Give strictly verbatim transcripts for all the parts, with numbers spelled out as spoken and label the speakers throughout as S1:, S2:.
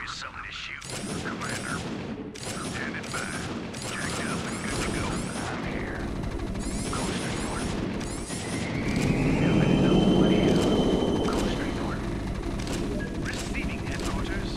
S1: you something to shoot. Commander, standing by. Jacked up and good to go. I'm here. Coasting north. Coming up, what do you? Coasting north. Receiving headquarters.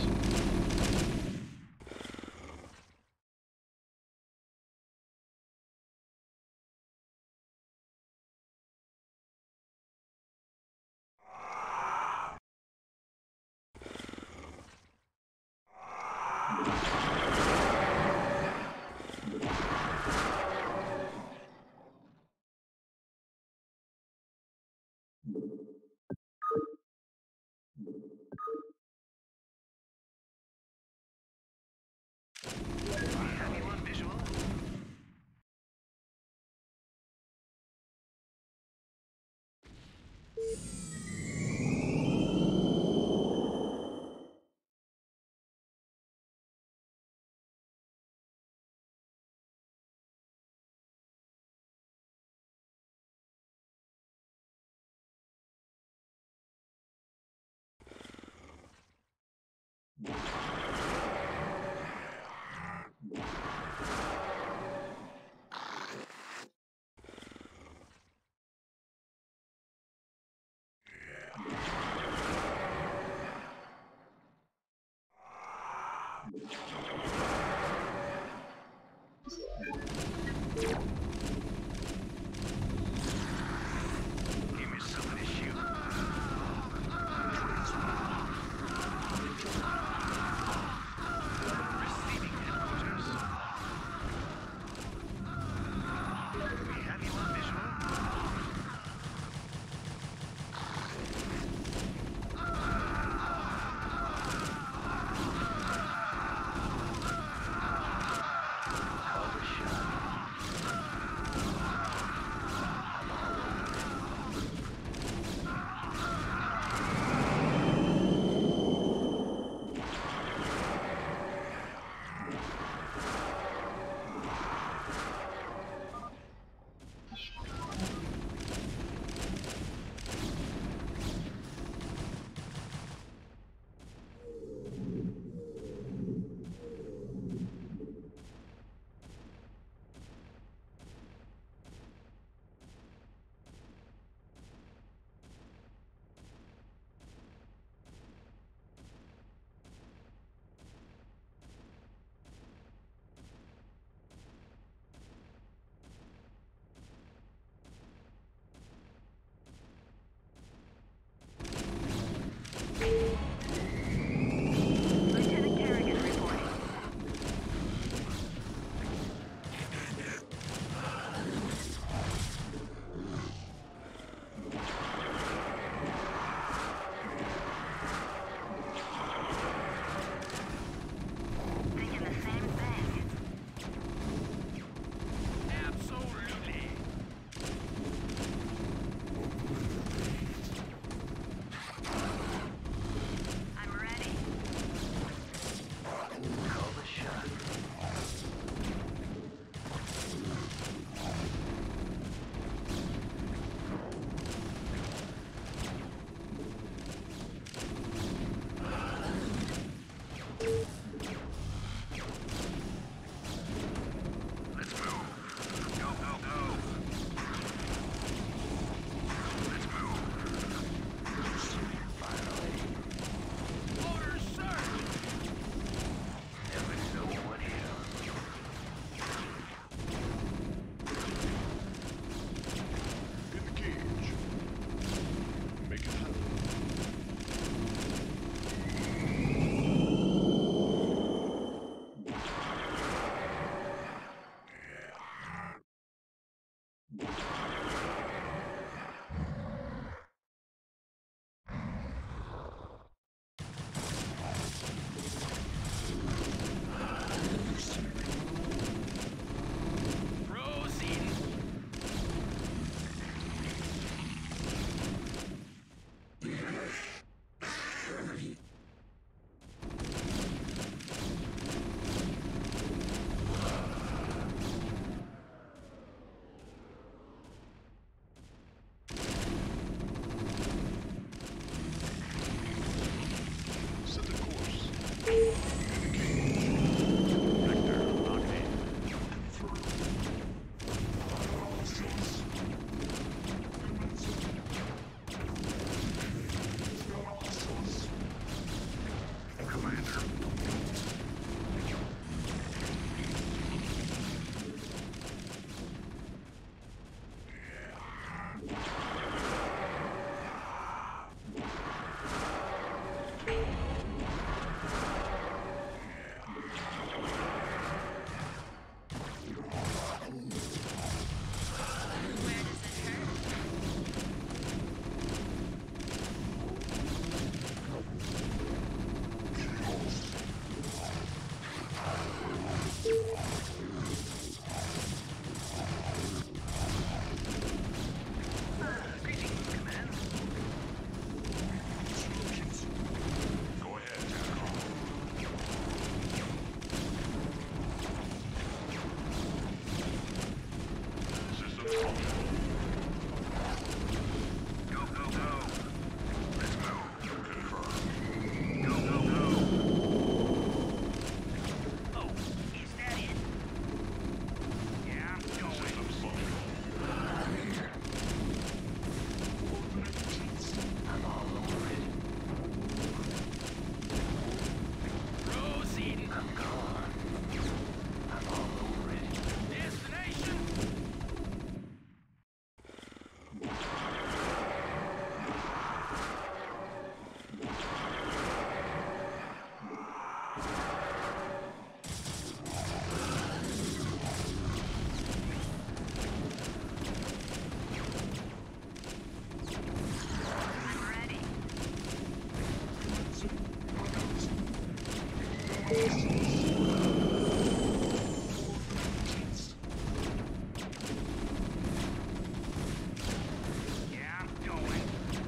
S1: Yeah, I'm going.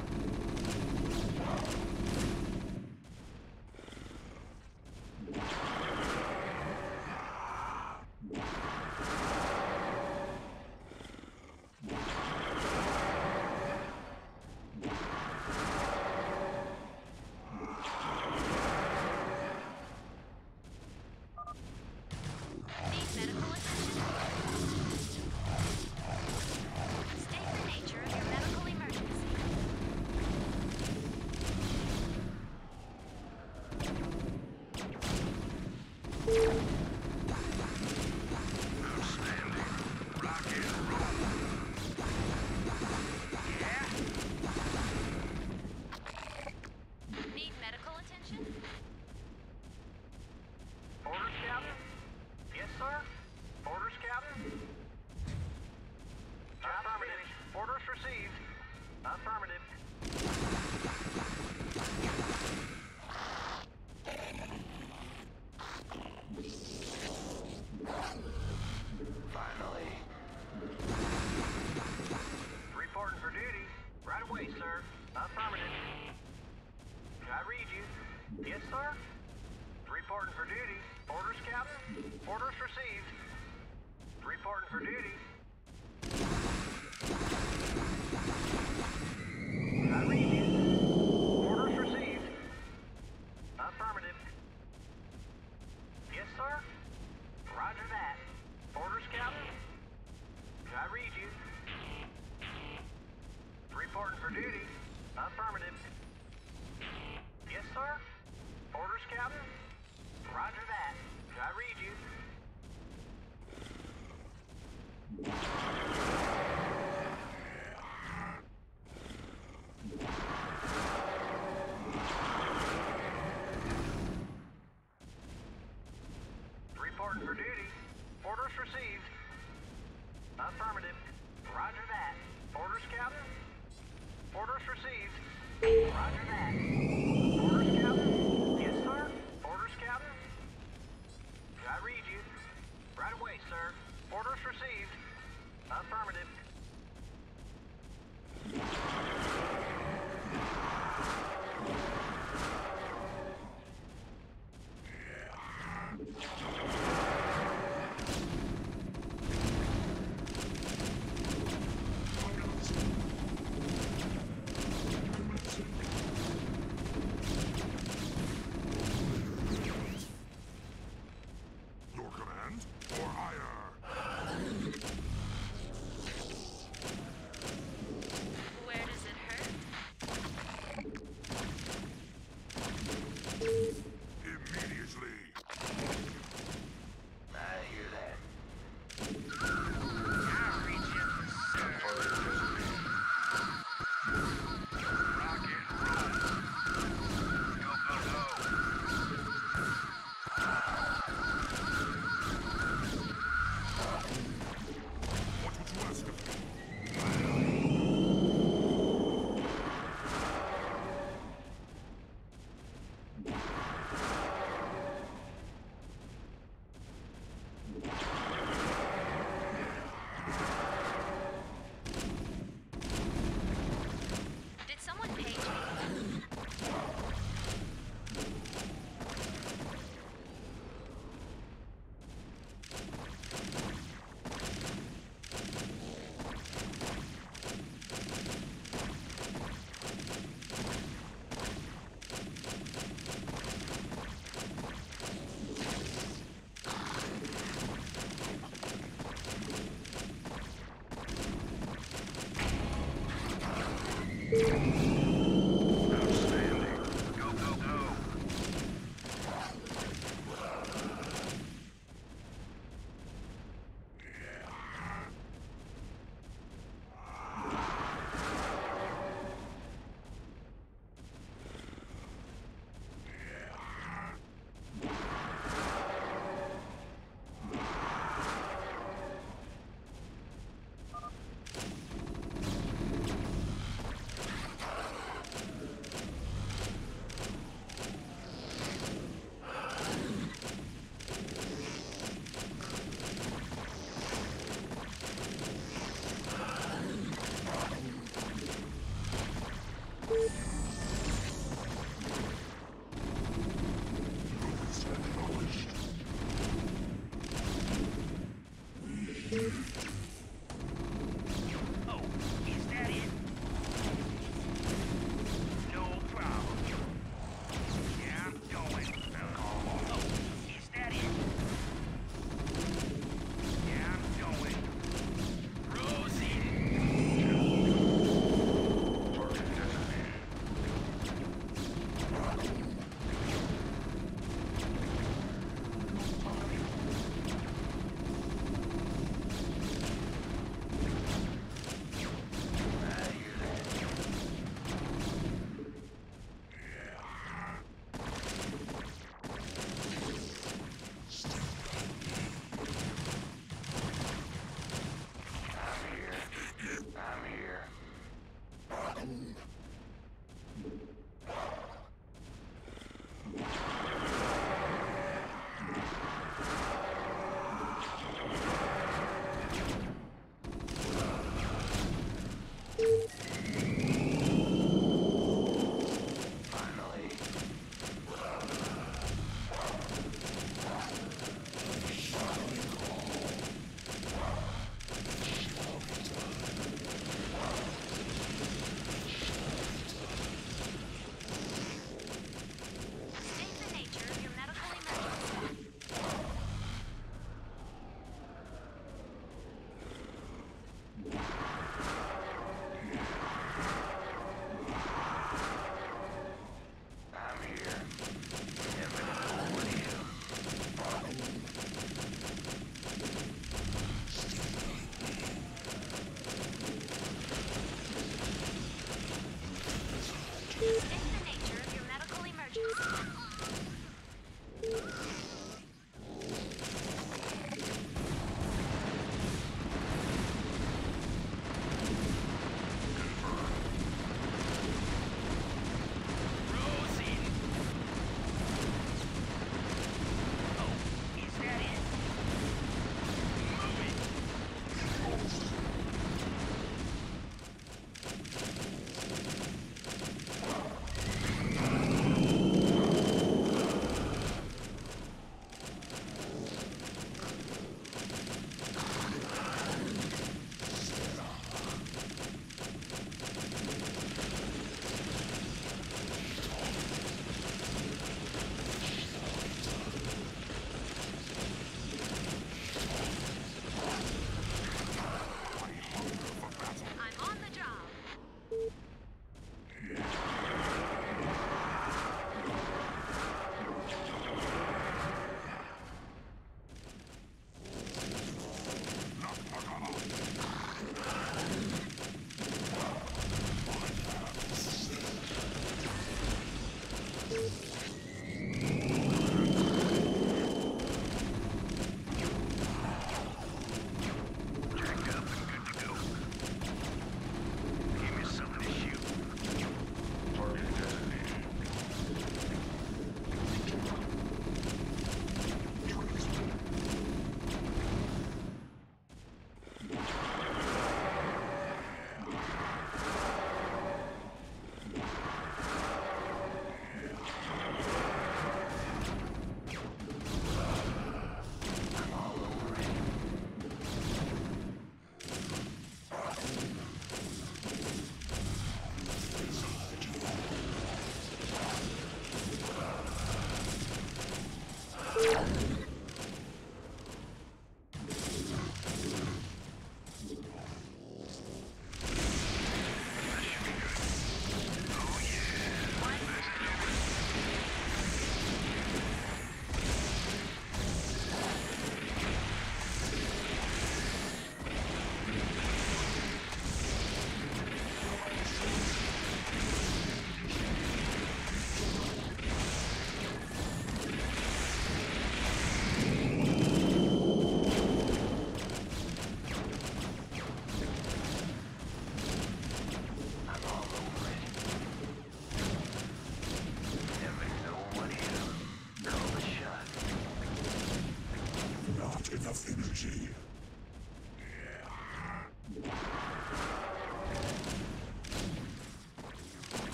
S2: Affirmative.
S1: Finally.
S2: Reporting for duty. Right away, sir. Affirmative. Can I read you? Yes, sir. Reporting for duty. Orders, Captain. Orders received. Reporting for duty. Can I read you? Orders received. Affirmative. Yes, sir. Roger that. Orders, Captain. Can I read you? Reporting for duty. Affirmative. Yes, sir. Orders, Captain. Roger that. Can I read you?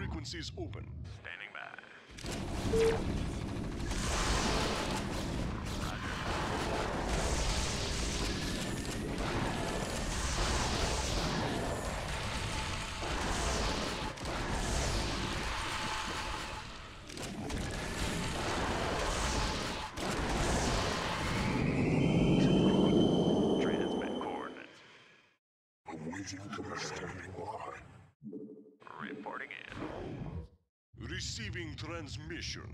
S3: frequencies open.
S1: Standing by. Transmit coordinates.
S4: Awaiting command. Standing by.
S1: Reporting in.
S3: Receiving transmission.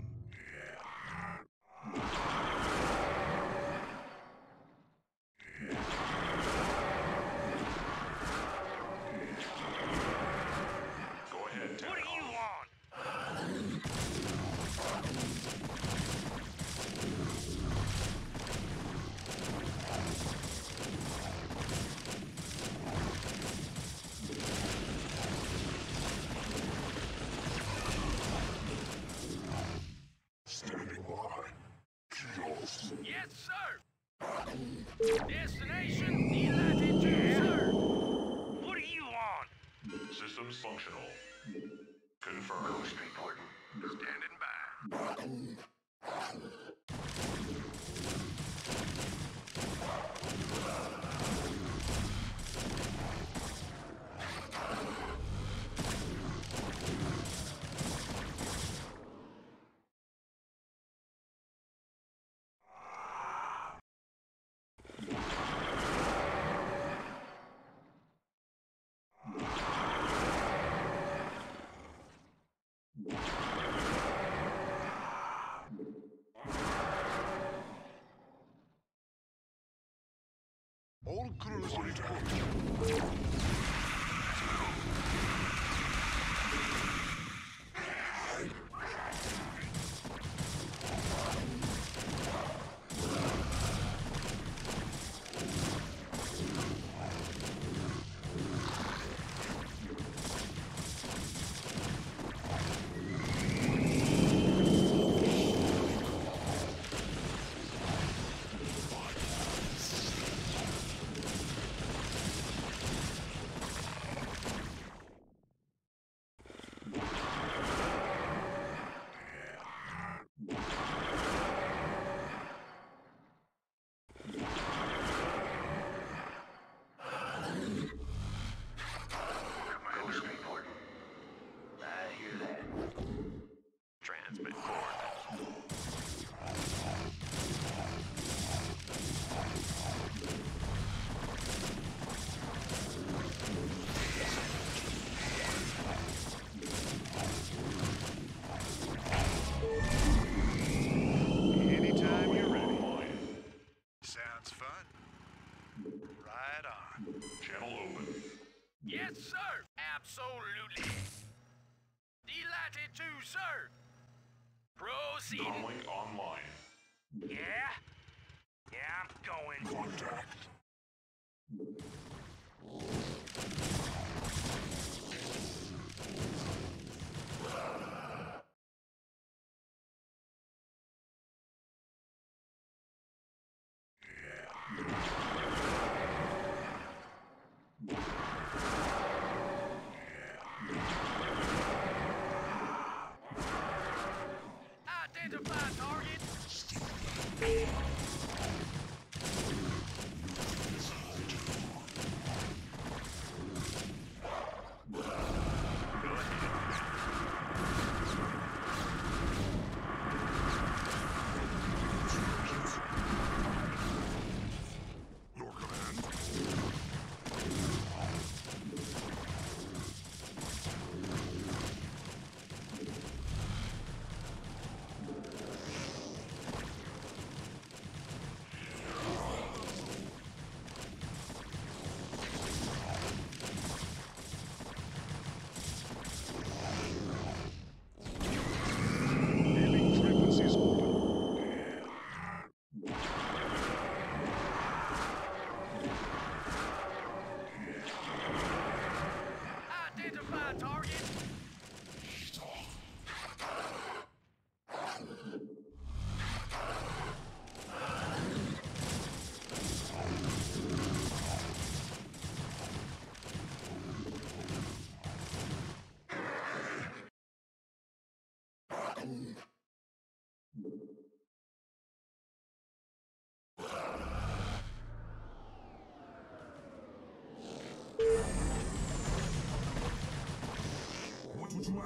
S1: Go ahead, Terran.
S2: What do you want?
S4: Standing by. Kills.
S2: Yes, sir. Destination delatitude, sir. What do you want?
S1: Systems functional. Confirmed. Reporting. Standing by.
S3: All crews report.
S1: Commander's reporting. I hear that. Transmit coordinates.
S3: Anytime you're ready.
S5: Sounds fun. Right on.
S1: Channel open.
S2: Yes, sir. Absolutely. Delatitude, sir. Proceeding.
S1: Comlink online.
S2: Yeah? Yeah, I'm going.
S4: Contact.
S2: Identify target.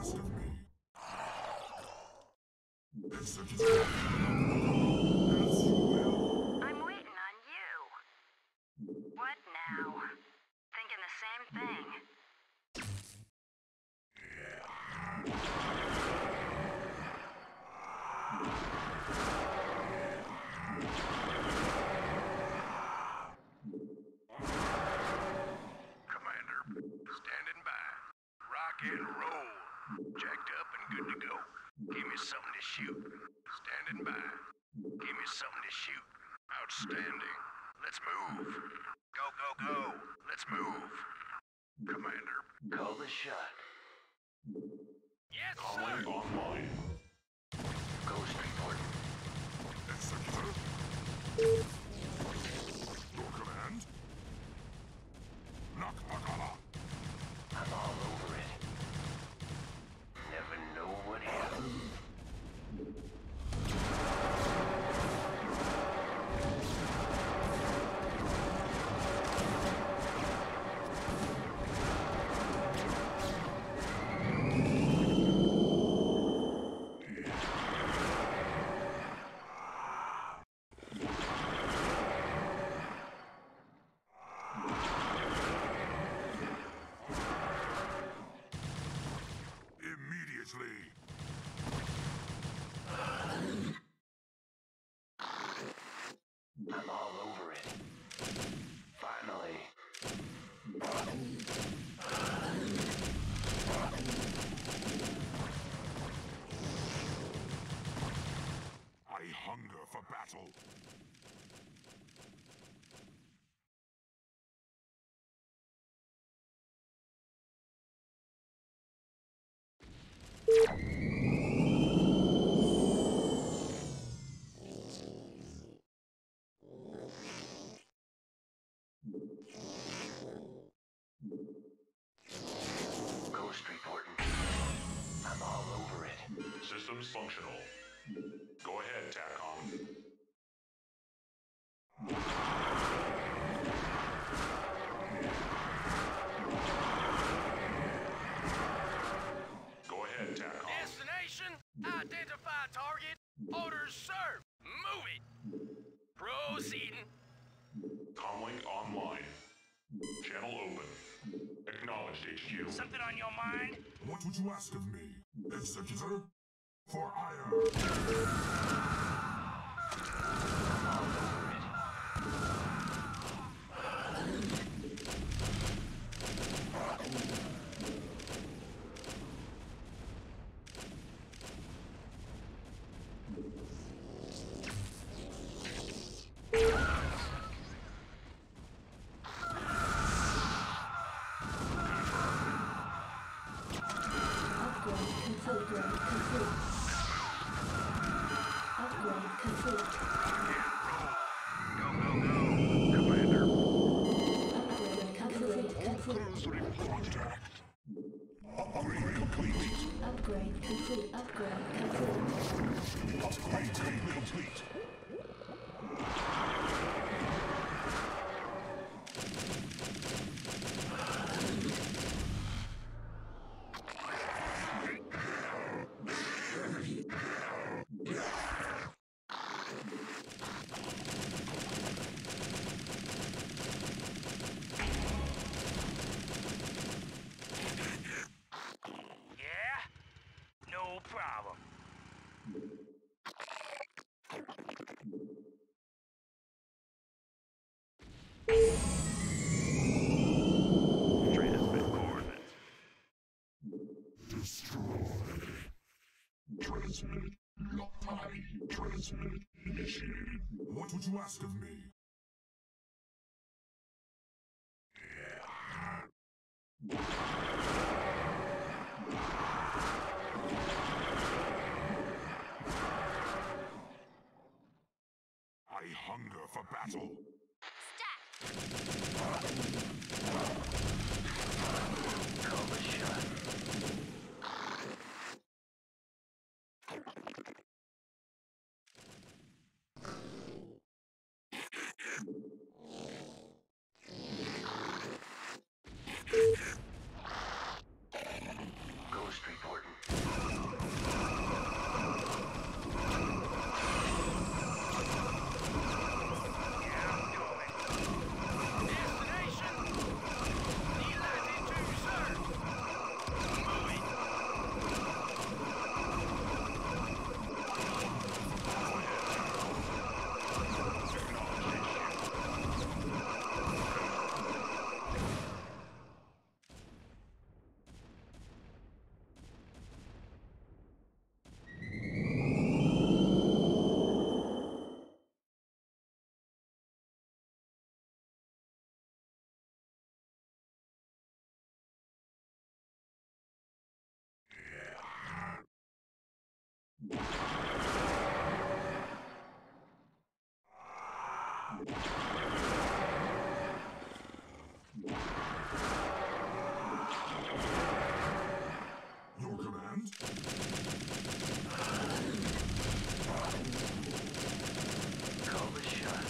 S4: ask of me? Execute. As you will.
S6: I'm waiting on you. What now? Thinking the same thing.
S1: Commander, standing by. Rock and roll. Jacked up and good to go. Give me something to shoot. Standing by. Give me something to shoot. Outstanding. Let's move. Go, go, go. Let's move. Commander.
S2: Call the shot.
S1: Yes,
S4: Calling online.
S2: Ghost report.
S4: Executor. Your command. Nakmakala.
S2: I'm all over it. Never know what happened.
S4: Immediately.
S2: I'm all over it. Finally.
S4: I hunger for battle.
S2: Ghost reporting. I'm all over it.
S7: Systems functional. Go ahead, TACOM. Go ahead, TACOM.
S2: Destination, identify target, orders served. Move it. Proceeding.
S7: Comlink online. Channel open. Acknowledged, H Q.
S2: Something on your mind?
S4: What would you ask of me, Executor? For ire.
S2: I'm all over it.
S8: Upgrade complete. Upgrade complete.
S1: Go, go, go. Commander.
S8: Upgrade complete.
S3: Crews report.
S4: Upgrade complete.
S8: Upgrade complete. Upgrade complete.
S4: Upgrade complete.
S2: Yeah? No problem.
S1: Transmit coordinates.
S4: Destroy. Transmit. Lockpie. Transmit. Initiated. What would you ask of me? I hunger for battle.
S2: Call the shot. Ghost reporting.
S4: Your command?
S2: Call the shot.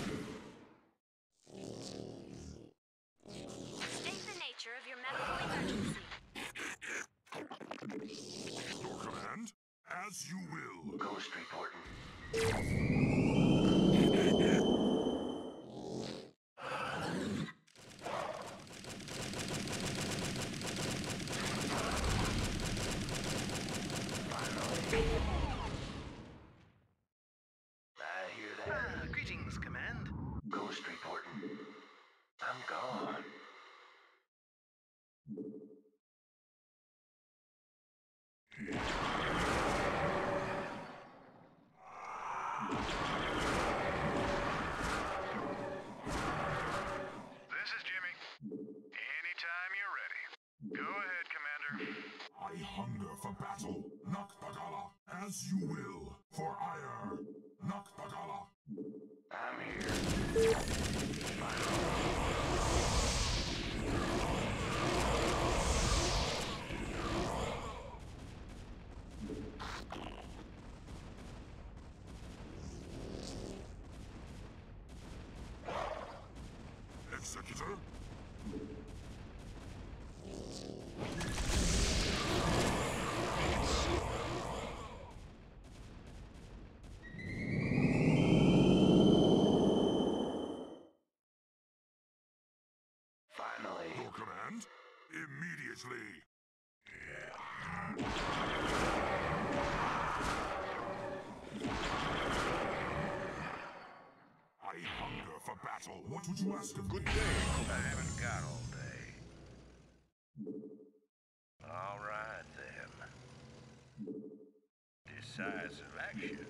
S6: State the nature of your medical emergency.
S4: Your command? As you will.
S2: Ghost reporting. I hear that.
S9: Ah, greetings, Command.
S2: Ghost reporting. I'm gone.
S5: This is Jimmy. Anytime you're ready. Go ahead, Commander.
S4: I hunger for battle. Nakbagala. As you will. For ire. Nakbagala.
S2: I'm here.
S4: Executor?
S2: Finally.
S4: Your command? Immediately. I hunger for battle. What would you ask of me?
S3: Good day.
S5: I haven't got all day. All right, then. Decisive action.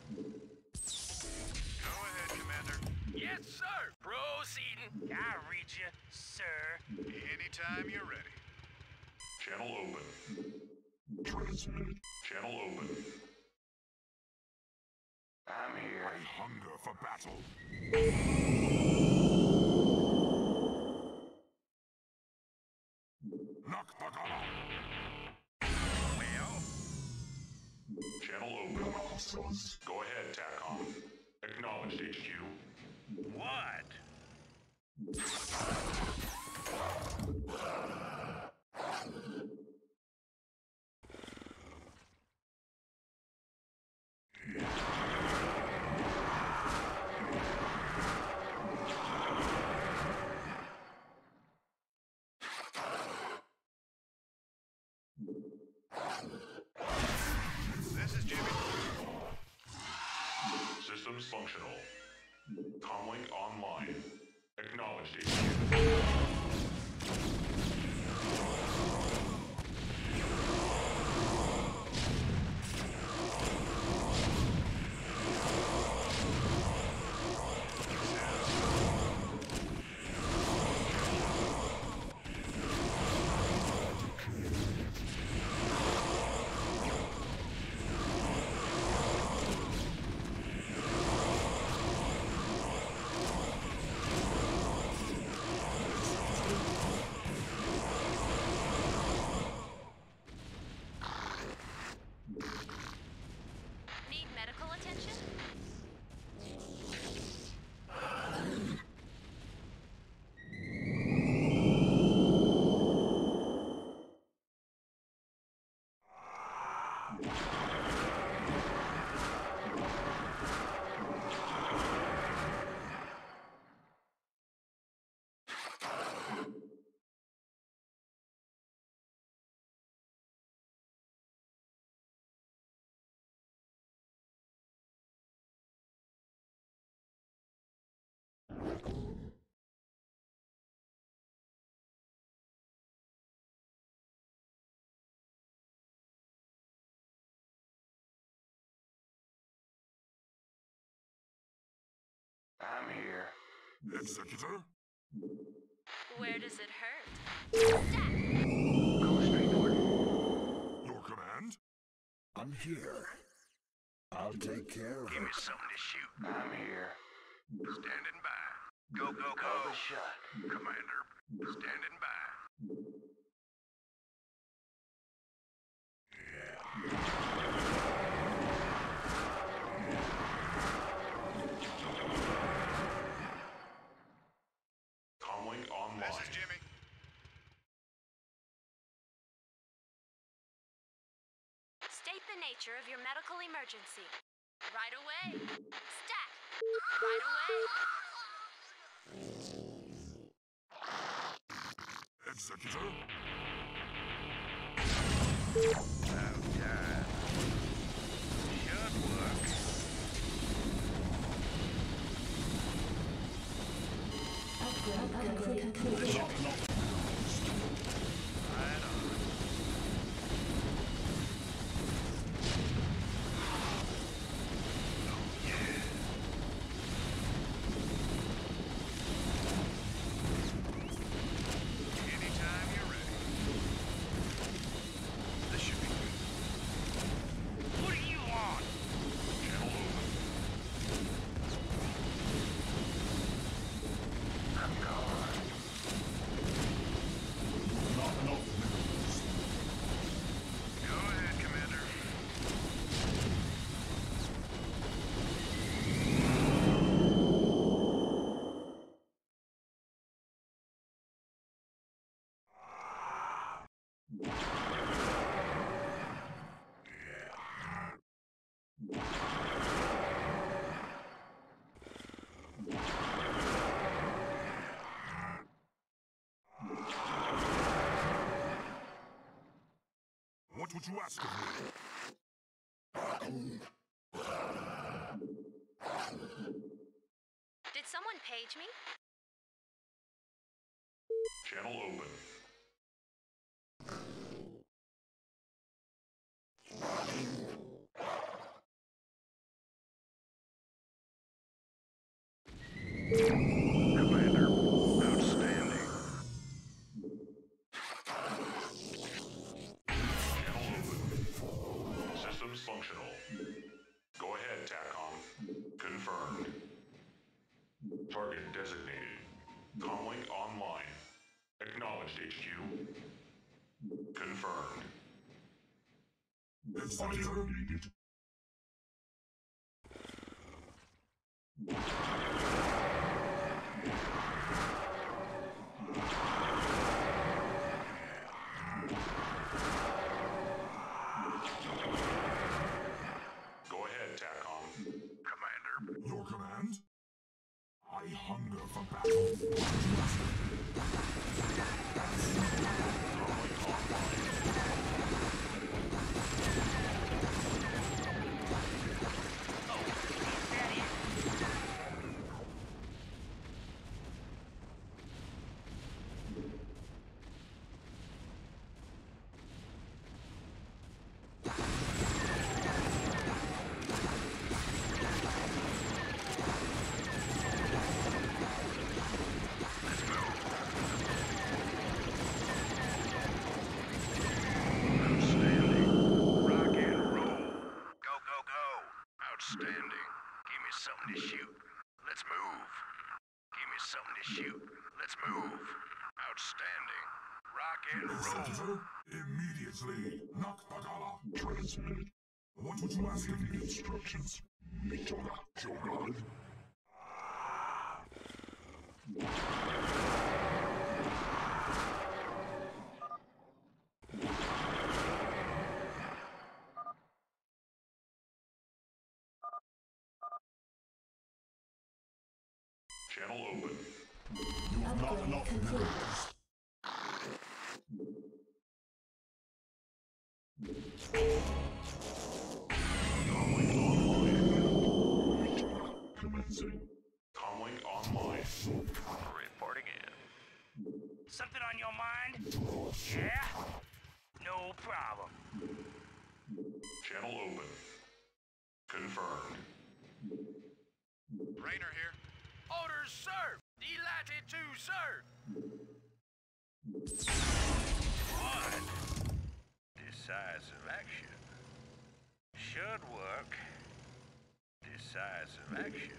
S5: Go ahead, Commander.
S9: Yes, sir. Proceeding. I read you, sir.
S5: Anytime you're ready.
S7: Channel open.
S4: Transmit.
S7: Channel open.
S2: I'm here.
S4: I hunger for battle. Nakbagala.
S5: Well,
S7: Channel open. Go ahead, TACOM. Acknowledged, H Q.
S5: what? This is Jimmy.
S7: Systems functional. Comlink online. Acknowledged, H Q.
S6: Need medical attention?
S2: I'm here.
S4: Executor?
S6: Where does it hurt?
S2: Ghost reporting.
S4: Your command?
S10: I'm here.
S4: Take care of
S1: Give me
S4: it.
S1: something to shoot.
S2: I'm here.
S1: Standing by. Go, go, go.
S2: Call the shot.
S1: Commander, standing by.
S7: Comlink online.
S3: This is Jimmy.
S6: State the nature of your medical emergency. Right away. Stat. Right away.
S4: Executor?
S1: About time. Should work.
S8: Upgrade complete. complete.
S4: Knock, knock.
S1: Right on. Anytime you're ready. This should be good.
S9: What do you want?
S7: Channel open.
S2: I'm gone.
S4: Not enough minerals.
S1: Go ahead, Commander.
S4: What would you ask of me?
S6: Did someone page me?
S7: Channel open.
S1: Commander, outstanding.
S7: Channel open. Systems functional. Go ahead, TACOM. Confirmed. Target designated. Comlink online. Acknowledged, H Q. Confirmed.
S4: Executor needed.
S7: Go ahead, TACOM.
S1: Commander,
S4: Your command? I hunger for battle. What would you ask of me?
S7: Comlink online.
S9: Is that it?
S1: outstanding. Rock and roll. Go, go, go. Outstanding. Give me something to shoot. Let's move. Give me something to shoot. Let's move. Outstanding. Rock and roll.
S4: Executor, immediately. Knock Bagala. Transmit. What would you ask of me? Instructions. Mitora, Joran.
S7: Channel open.
S4: You have not
S8: Upgrade
S4: enough
S8: complete.
S4: minerals.
S7: Comlink online.
S4: Commencing.
S7: Comlink online.
S1: Reporting in.
S9: Something on your mind? Yeah? No problem.
S7: Channel open. Confirmed.
S3: Rainer here.
S9: Orders served. Delighted to serve.
S1: Decisive action. Should work. Decisive action.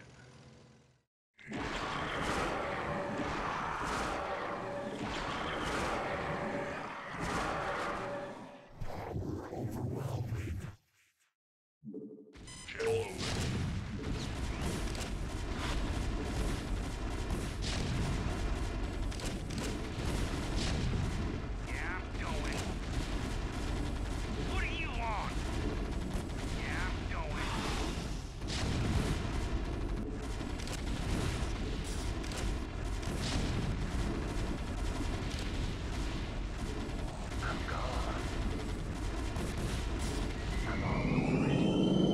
S7: Channel open.
S9: Yeah, I'm going. What do you want? Yeah, I'm going.
S1: I'm gone. I'm all over it.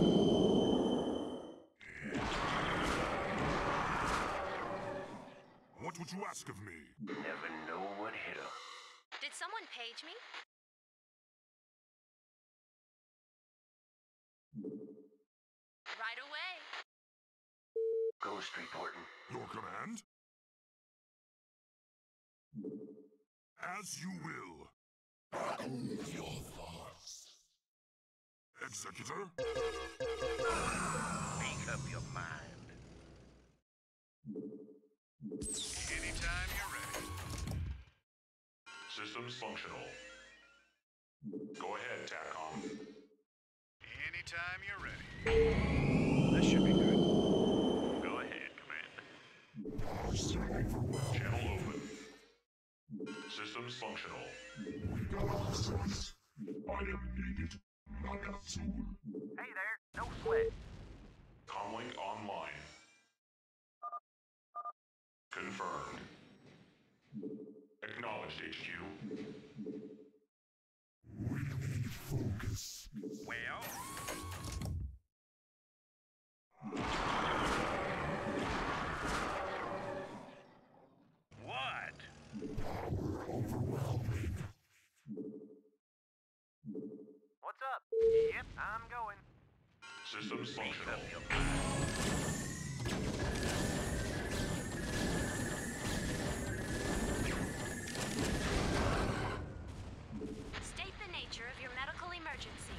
S4: What would you ask of me?
S1: Never know what hit 'em.
S6: Did someone page me? Right away.
S1: Ghost reporting.
S4: Your command? As you will. Battle with your thoughts. Executor?
S1: Make up your mind.
S5: Anytime you're ready.
S7: Systems functional. Go ahead, TACOM.
S5: Anytime you're ready. This should be good. Go ahead, Commander.
S7: Channel open. Systems functional.
S4: I am needed. Not soon.
S2: Hey there, no sweat.
S7: Comlink online. Confirmed. Acknowledged, H Q.
S4: Focus.
S5: Well, what?
S4: Overwhelming.
S2: What's up? Yep, I'm going.
S7: Systems functional.
S6: State the nature of your medical emergency.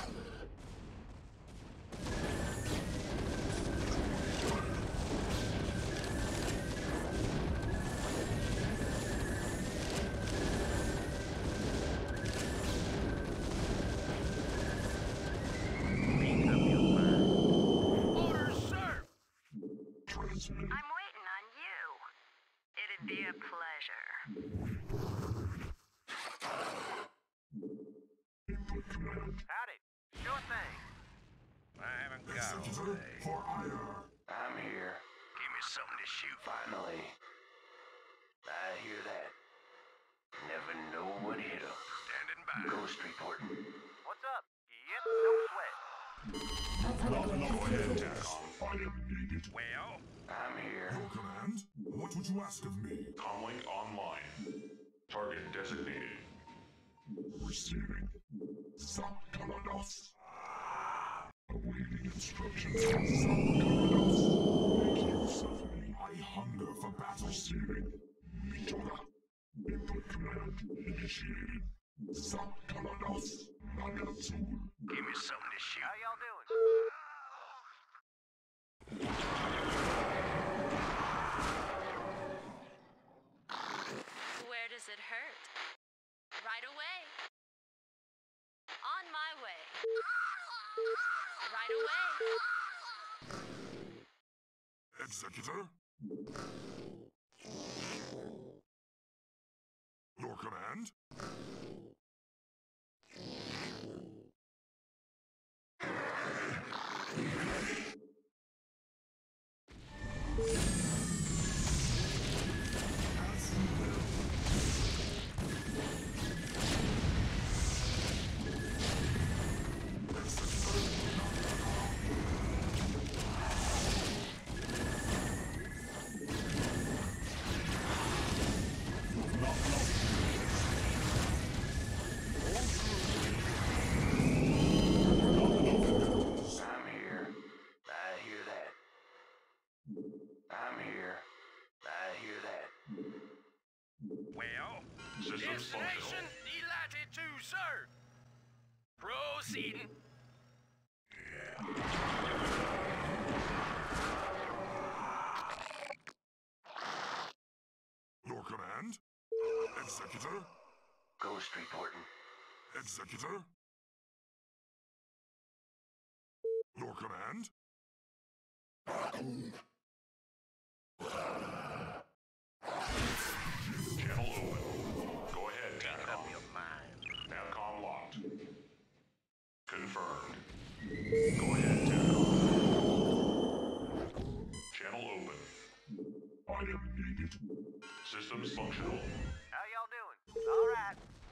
S1: Make up your mind.
S9: Orders, sir!
S4: Transmit.
S6: I'm waiting on you. It'd be a pleasure.
S4: Input command.
S2: Howdy. Sure thing.
S5: I haven't got all
S4: Executor
S5: day.
S4: for ire.
S1: I'm here. Give me something to shoot. Finally. I hear that. Never know what hit 'em.
S5: Standing by.
S1: Ghost reporting.
S2: What's up? Yep, no sweat.
S7: Go ahead, TACOM.
S4: I am needed.
S5: Well,
S1: I'm here.
S4: Your command? What would you ask of me?
S7: Comlink online. Target designated.
S4: Receiving. Sakalados. Awaiting instructions from Sakalados. Make use of me. I hunger for battle. Receiving. Mitora. Input command initiated. Sakalados. Nagatsul.
S1: Give me something to shoot.
S2: How y'all doing?
S6: Where does it hurt? Right away. On my way. Right away.
S4: Executor? Your command?
S9: Destination delighted to, sir. Proceeding.
S4: Executor?
S2: Ghost reporting.
S4: Executor? Your command?
S7: Channel open. Go ahead,
S2: Make up
S7: TACOM.
S2: your mind.
S7: Navcom locked. Confirmed. Go ahead, TACOM. Channel open.
S4: I am needed.
S7: Systems functional.
S2: How y'all doing? All right.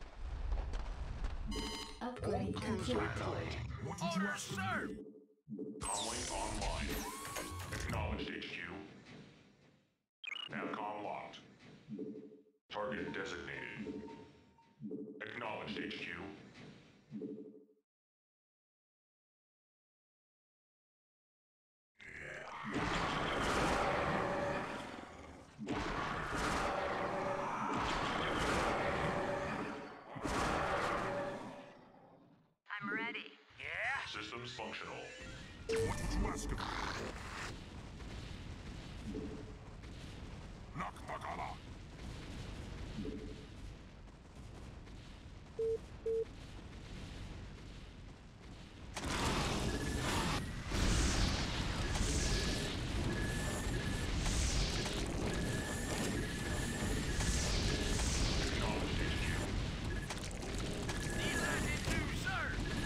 S8: Upgrade complete.
S4: What would you ask of me?
S7: Comlink online. Acknowledged, H Q. Navcom locked. Target designated. Acknowledged, H Q.
S6: I'm ready.
S9: Yeah?
S7: Systems functional.
S4: What would you ask of me? Nakbagala!
S7: Acknowledged, H Q.
S9: Need landing too, sir!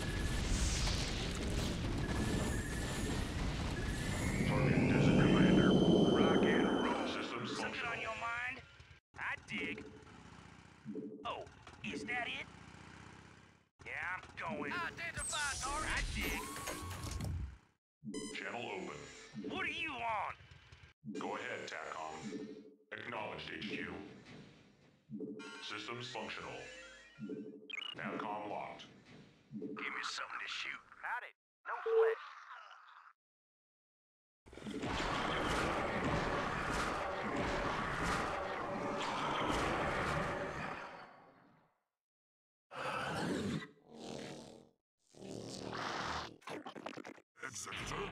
S7: Target designated.
S1: Rock and roll.
S7: Systems
S9: Something on
S7: functional.
S9: your mind? I dig. Oh, is that it? Yeah, I'm going. Identify target. I dig.
S7: Channel open.
S9: What do you want?
S7: Go ahead, TACOM. Acknowledged, H Q. Systems functional. Navcom locked.
S1: Give me something to shoot.
S2: Howdy. No sweat.
S4: Executor?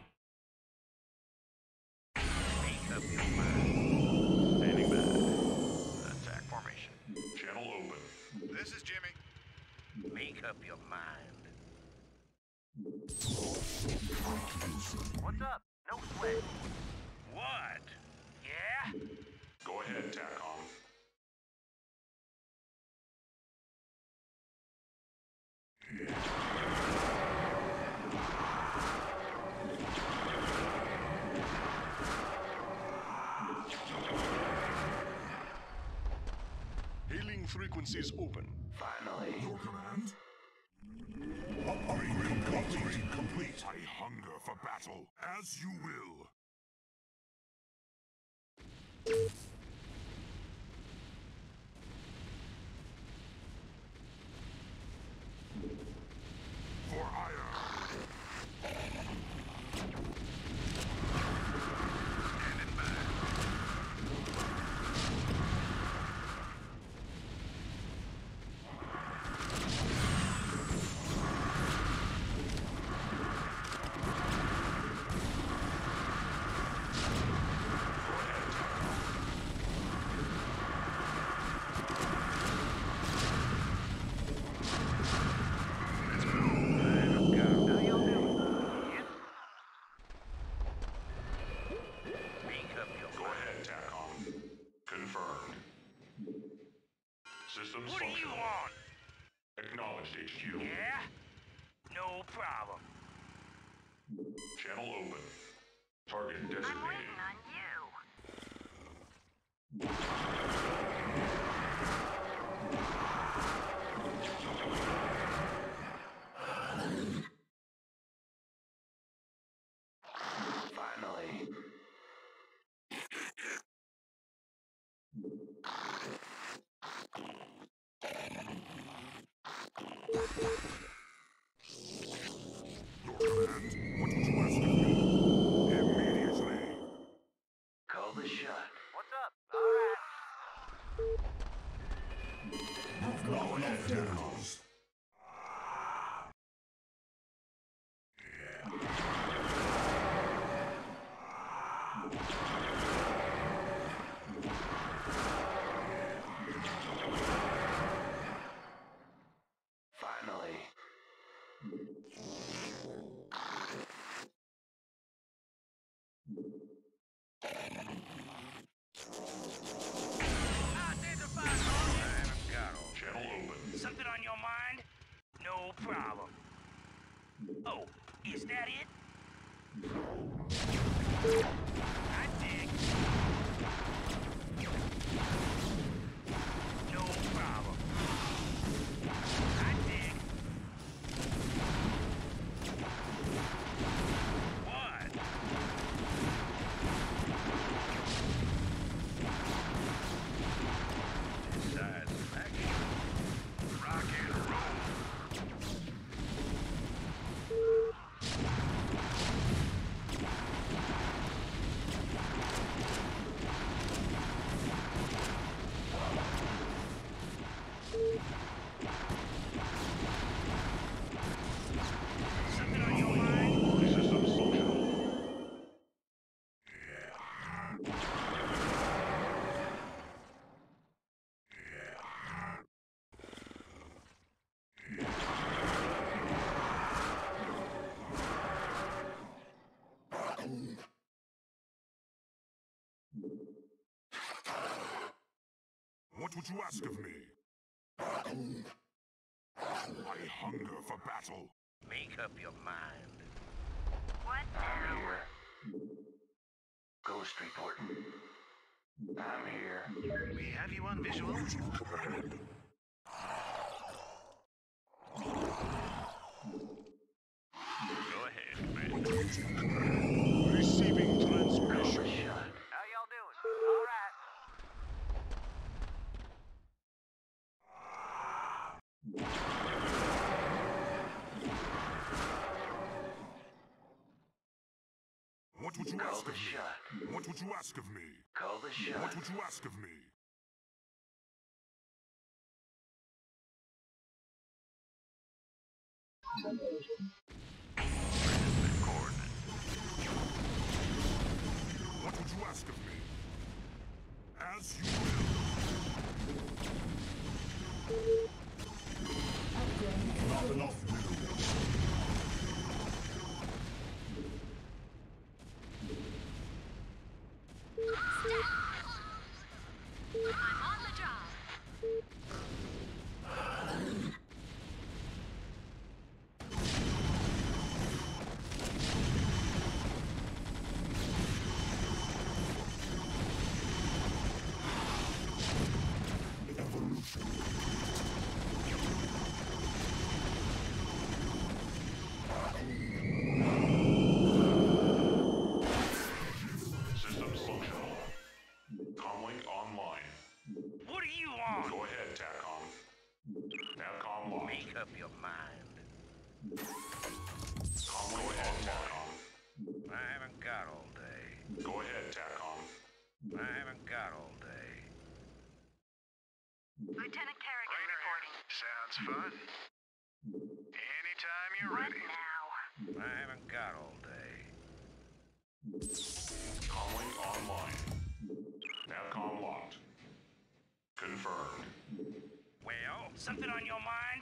S1: Make up your mind. Standing by. Attack formation.
S7: Channel open.
S5: This is Jimmy.
S2: Make up your mind. What's up? No sweat.
S9: What? Yeah?
S7: Go ahead, TACOM.
S3: Hailing frequencies open.
S2: Finally.
S4: Your command? Upgrade complete. complete. I hunger for battle. As you will. For hire.
S1: Standing by. Let's go. I've got 'em.
S2: How y'all doing? Yes? Make up your
S7: Go ahead, TACOM. Confirmed. Systems
S9: What do you
S7: functional.
S9: want?
S7: Acknowledged, H Q.
S9: Yeah? No problem.
S7: Channel open. Target
S6: I'm
S7: designated.
S6: waiting on you.
S2: Finally.
S4: Your command? What would you ask of me? Immediately.
S2: Call the shot. What's up? All right.
S8: Upgrade complete.
S4: Generals.
S9: something on your mind? No problem. Oh, is that it? I dig. No problem. I dig. What?
S1: Size of action. Rock and roll.
S9: Something on your mind?
S7: Systems functional.
S4: What would you ask of me? I hunger for battle.
S9: Make up your mind.
S6: What
S9: I'm
S6: now?
S9: here. Ghost reporting. I'm here.
S5: We have you on visual.
S1: Go ahead, man.
S3: Receiving
S9: Call
S3: transmission.
S9: the shot.
S2: How y'all doing? All right.
S4: What would you
S9: Call
S4: ask
S9: the
S4: of me?
S9: shot.
S4: What would you ask of me?
S9: Call the shot.
S4: What would you ask of me? What would you ask of me? As you will. Not enough news.
S6: I'm on the job.
S7: Systems functional. Comlink online.
S9: What are you on?
S7: Go ahead, TACOM. TACOM locked.
S9: Make up your mind.
S7: Comlink online.
S9: I haven't got all day.
S7: Go ahead, TACOM.
S9: I haven't got all day.
S6: Lieutenant Kerrigan reporting.
S5: Sounds fun. Anytime you're
S6: What
S5: ready.
S6: now?
S9: I haven't got all day.
S7: Comlink online. TACOM locked. Confirmed.
S9: Well, something on your mind?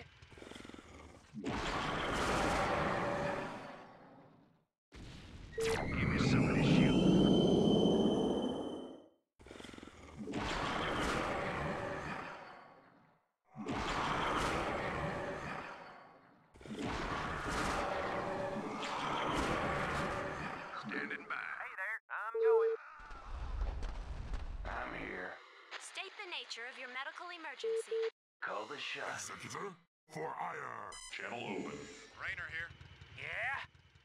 S1: Give me something to shoot. Standing by.
S2: Hey there. I'm going.
S9: I'm here.
S6: State the nature of your medical emergency.
S9: Call the shot.
S4: Executor, for ire.
S7: Channel open.
S5: Rainer here.
S9: Yeah?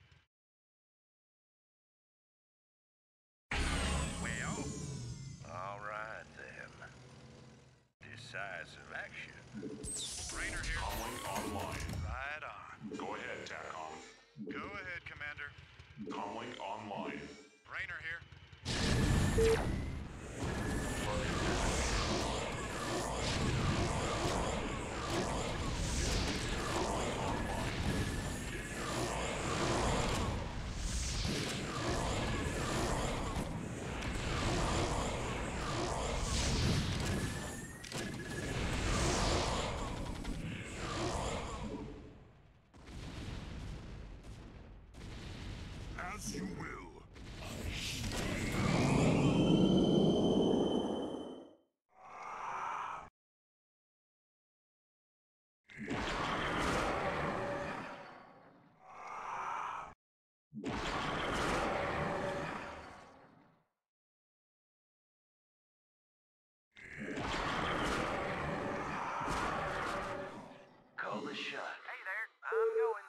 S9: Well, all right then. Decisive action.
S5: Rainer here.
S7: Comlink online.
S5: Right on.
S7: Go ahead, TACOM.
S5: Go ahead, Commander.
S7: Comlink online.
S5: Rainer here.
S4: As you will.
S2: Call the shot. Hey there, I'm going.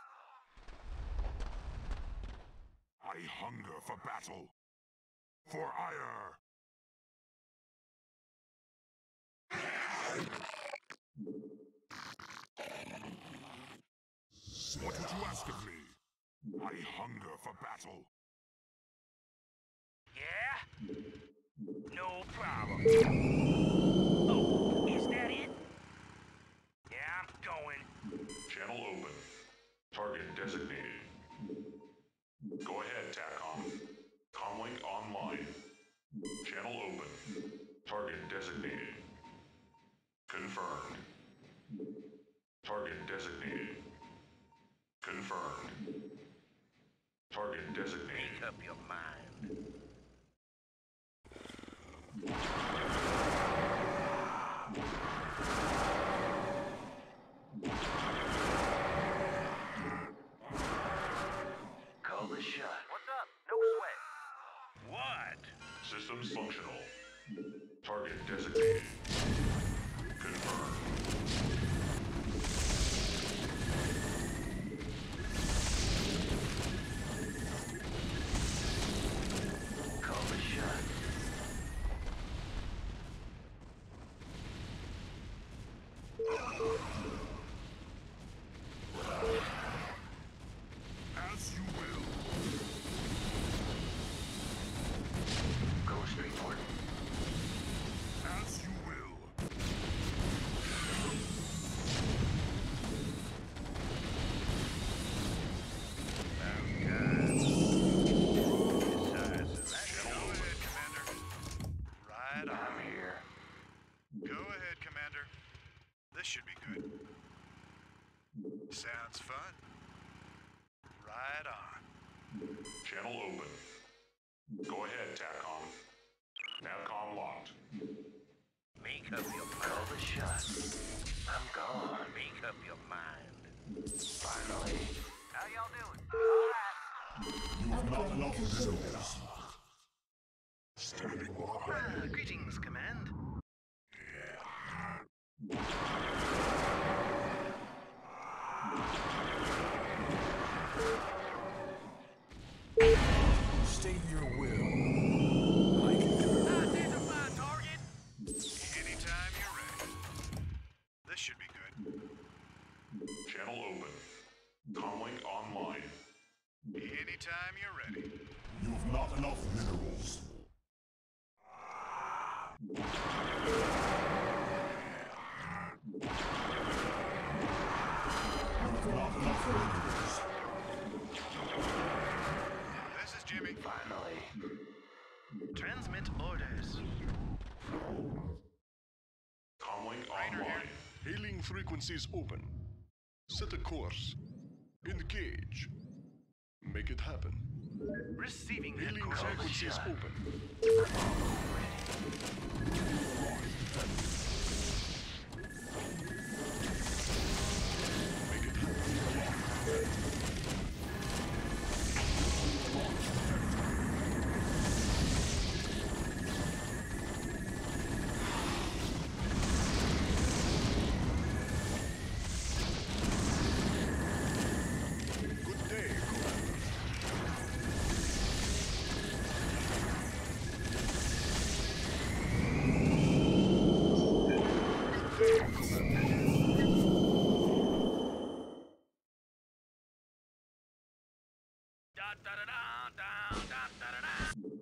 S4: I hunger for battle. For ire. What would you ask of me? I hunger for battle.
S9: Yeah? No problem. Oh, is that it? Yeah, I'm going.
S7: Channel open. Target designated. Go ahead, TACOM. Comlink online. Channel open. Target designated. Confirmed. Target designated. Confirmed. Target designated.
S9: Make up your mind.
S2: Call the shot. What's up? No sweat.
S9: What?
S7: Systems functional. Target designated. Confirmed.
S2: Call the shot.
S4: As you will.
S2: Ghost report.
S4: As you will.
S5: Right on.
S2: I'm here.
S5: Go ahead, Commander. This should be good. Sounds fun. Right on.
S7: Channel open. Go ahead, TACOM. NAVCOM locked.
S9: Make up your
S2: Call
S9: mind.
S2: the shot. I'm gone.
S9: Make up your mind.
S2: Finally. How y'all doing? All right.
S4: You have not
S8: Upgrade
S4: enough
S8: complete.
S4: minerals. Standing by.
S2: Uh, greetings, Command.
S4: State your will. I concur.
S9: Identify target.
S5: Anytime you're ready. This should be good.
S7: Channel open. Comlink online.
S5: Anytime you're ready.
S4: You've not enough minerals. You've not enough minerals.
S5: This is Jimmy.
S2: Finally. Transmit orders.
S7: Comlink
S5: Rainer
S7: online.
S3: Hailing frequencies open. Set a course. Engage. Make it happen.
S2: Receiving
S3: Hailing
S2: headquarters. Call the
S3: frequencies
S2: shot.
S3: open. Make it happen. Good day, Commander.
S9: Da da da da da da da da da.